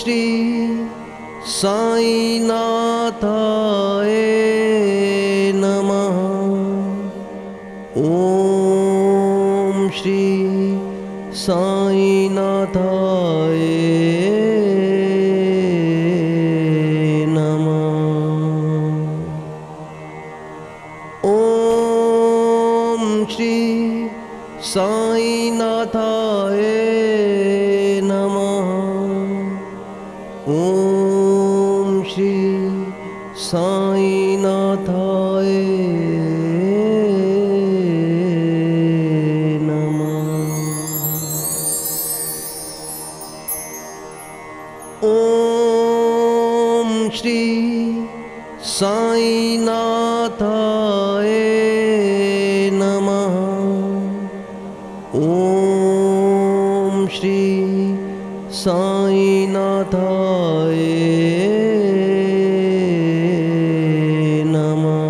श्री साईनाथाय नमः। ॐ श्री साईनाथाय नमः। ॐ श्री साईनाथाय नमः। ॐ श्री साईनाथाय नमः। ॐ श्री साईनाथाय नमः। ॐ श्री साईनाथाय नमः।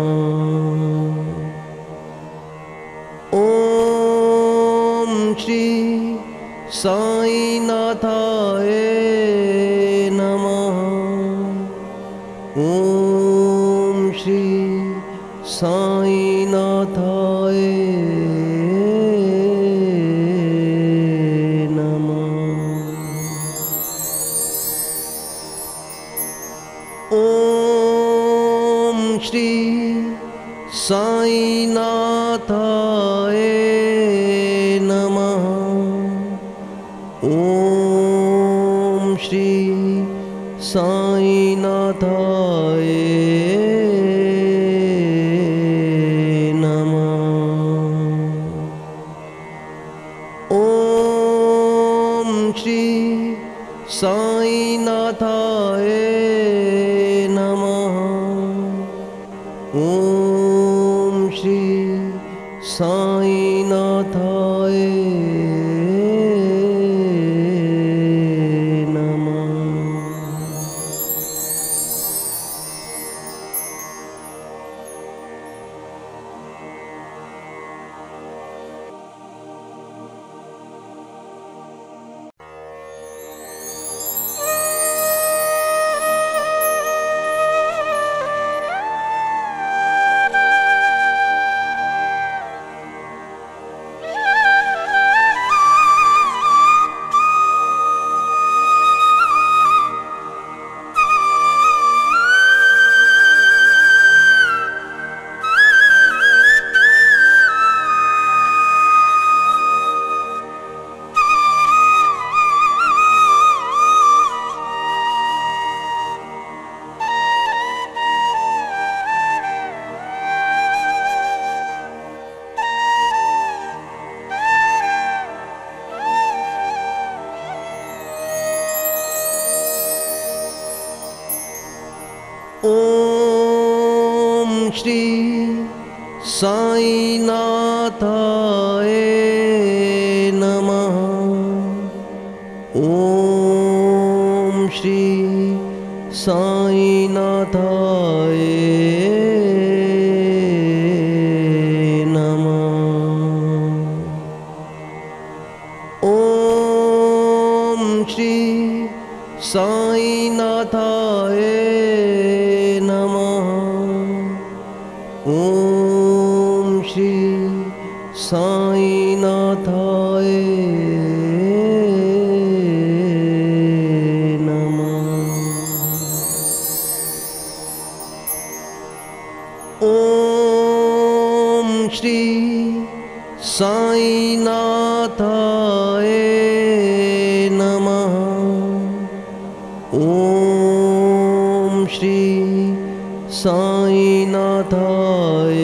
ॐ श्री साईनाथाय नमः। ॐ श्री साईनाथाय ॐ श्री साईनाथाय नमः। ॐ श्री साईनाथाय नमः। ॐ श्री साईनाथाय नमः। ॐ श्री साईनाथाय नमः। ॐ श्री साईनाथाय नमः। ॐ श्री साईनाथाय नमः। ॐ श्री साईनाथाय नमः। ॐ श्री साईनाथाय नमः। ॐ श्री साईनाथाय नमः। ॐ श्री साईनाथाय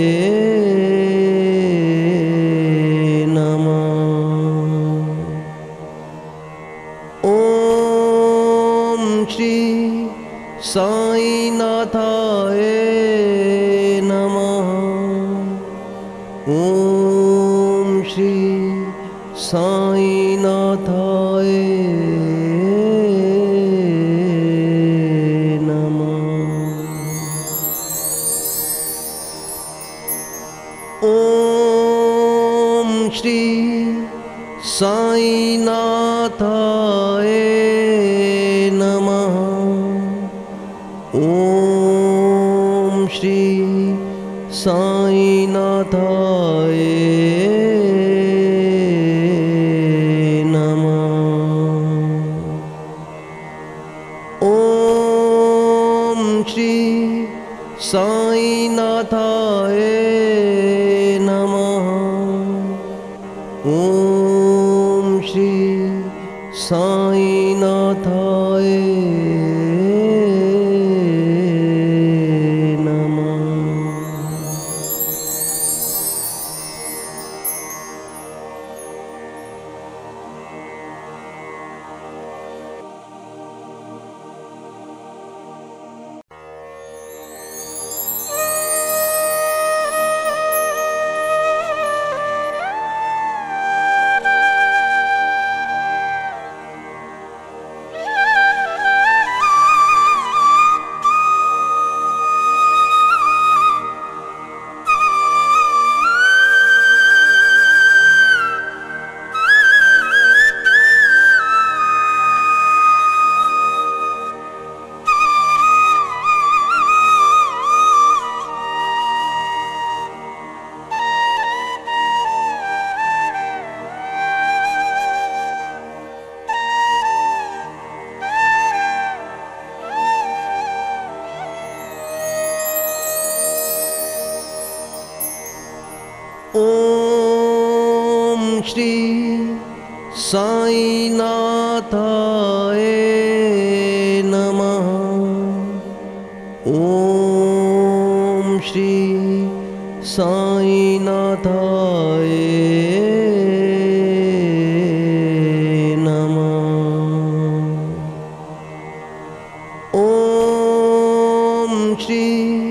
नमः। ॐ श्री साईनाथाय नमः। ॐ श्री साईनाथाय ॐ श्री साईनाथाय नमः। ॐ श्री साईनाथाय नमः। ॐ श्री साईनाथाय नमः। ॐ श्री साईनाथाय नमः। ॐ श्री साईनाथाय नमः। ॐ श्री साईनाथाय नमः। ॐ श्री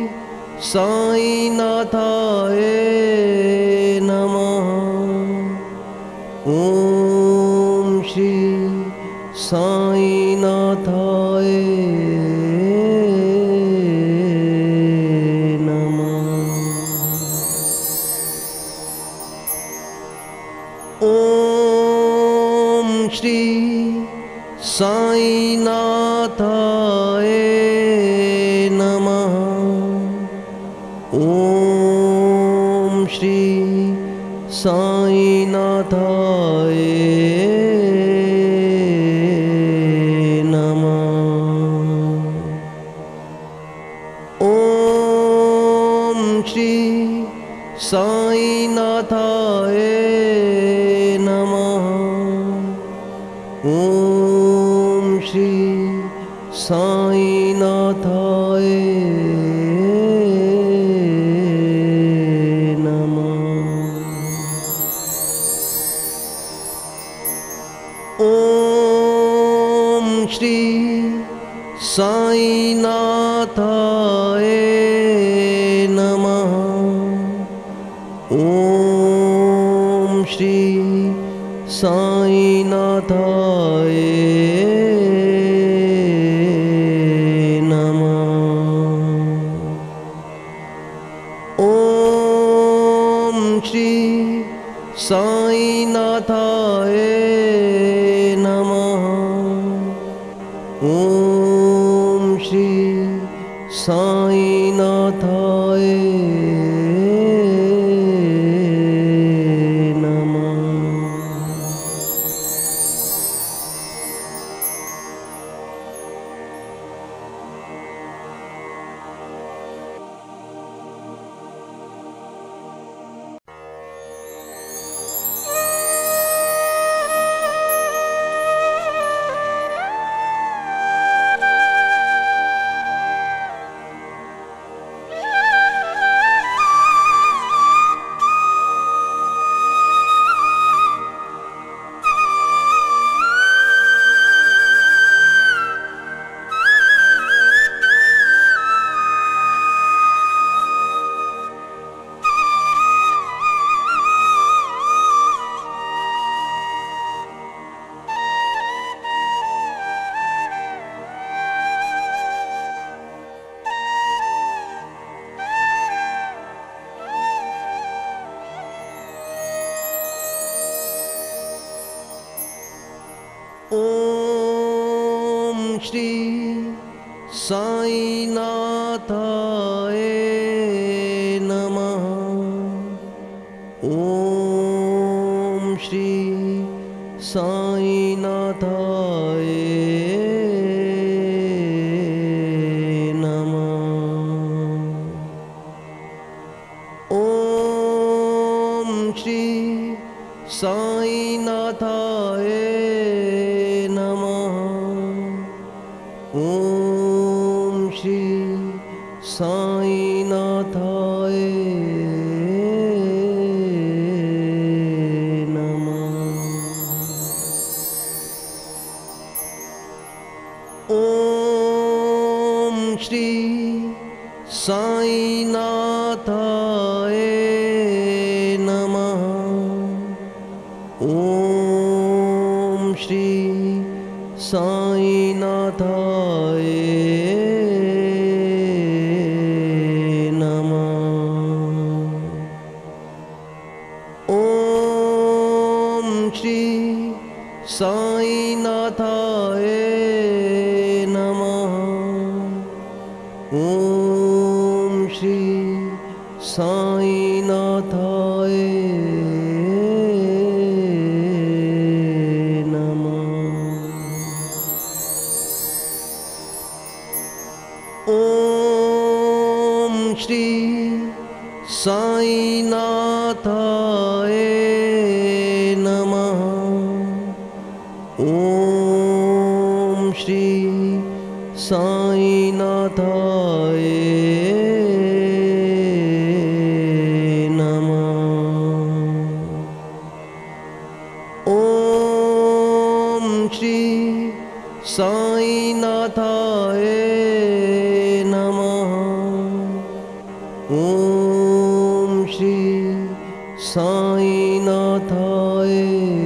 साईनाथाय नमः। ॐ श्री साईनाथाय नमः। ॐ श्री साईनाथाय नमः। ॐ श्री साईनाथाय नमः। ॐ श्री साईनाथाय नमः। ॐ श्री साईनाथाय ॐ श्री साईनाथाय नमः। ॐ श्री साईनाथाय नमः। ॐ श्री साईनाथाय नमः। ॐ श्री साईनाथाय श्री साईनाथाय नमः। ॐ श्री साईनाथाय नमः। ॐ श्री साईनाथाय नमः। ॐ श्री साईनाथाय नमः। ॐ श्री साईनाथाय नमः। ॐ श्री साईनाथाय नमः। ॐ श्री साईनाथाय नमः। ॐ श्री साईनाथाय ॐ श्री साईनाथाय नमः। ॐ श्री साईनाथाय नमः। ॐ श्री साईनाथाय नमः। ॐ श्री साईनाथाय